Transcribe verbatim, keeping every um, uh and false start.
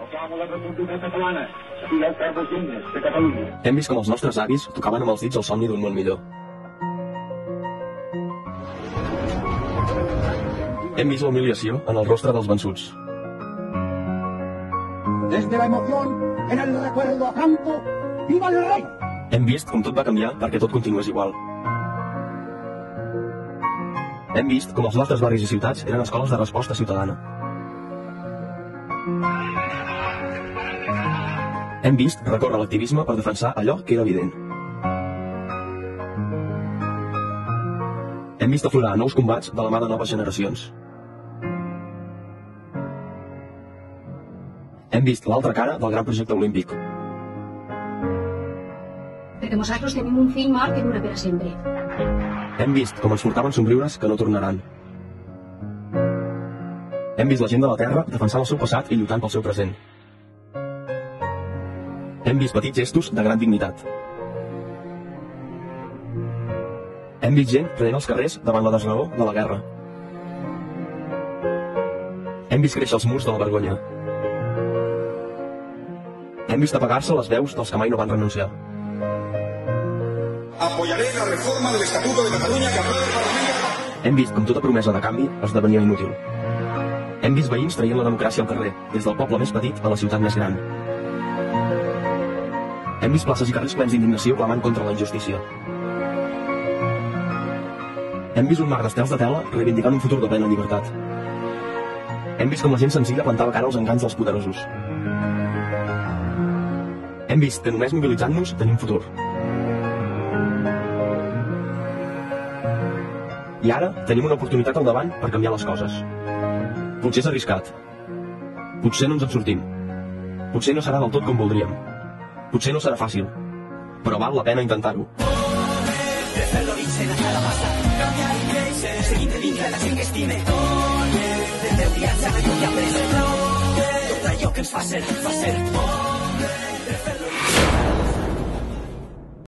Proclamo la República Catalana, fidel servos dignes de Catalunya. Hem vist com els nostres avis tocaven amb els dits el somni d'un món millor. Hem vist la humiliació en el rostre dels vençuts. Desde la emoción en el recuerdo a Franco, ¡viva el rey! Hem vist com tot va canviar perquè tot continués igual. Hem vist com els nostres barris i ciutats eren escoles de resposta ciutadana. Hem vist recórrer l'activisme per defensar allò que era evident. Hem vist aflorar nous combats de la mà de noves generacions. Hem vist l'altra cara del gran projecte olímpic. Perquè nosaltres tenim un fill mort que dura per a sempre. Hem vist com ens portaven somriures que no tornaran. Hem vist la gent de la Terra defensant el seu passat i lluitant pel seu present. Hem vist petits gestos de gran dignitat. Hem vist gent prenent els carrers davant la desraó de la guerra. Hem vist créixer els murs de la vergonya. Hem vist apagar-se les veus dels que mai no van renunciar. Apoyaré la reforma del Estatuto de Cataluña que apruebe el Parlamento. Hem vist com tota promesa de canvi esdevenia inútil. Hem vist veïns traient la democràcia al carrer, des del poble més petit a la ciutat més gran. Hem vist places i carrers plens d'indignació clamant contra la injustícia. Hem vist un mar d'estels de tela reivindicant un futur de plena llibertat. Hem vist com la gent senzilla plantava cara als enganys dels poderosos. Hem vist que només mobilitzant-nos tenim futur. I ara tenim una oportunitat al davant per canviar les coses. Potser és arriscat. Potser no ens en sortim. Potser no serà del tot com voldríem. Potser no serà fàcil. Però val la pena intentar-ho. Desde el origen hasta la masa, cambiar y crecer, seguir de vincle la gent que estime. Desde el viatge a allò que ha après, tot allò que ens fa ser, fa ser.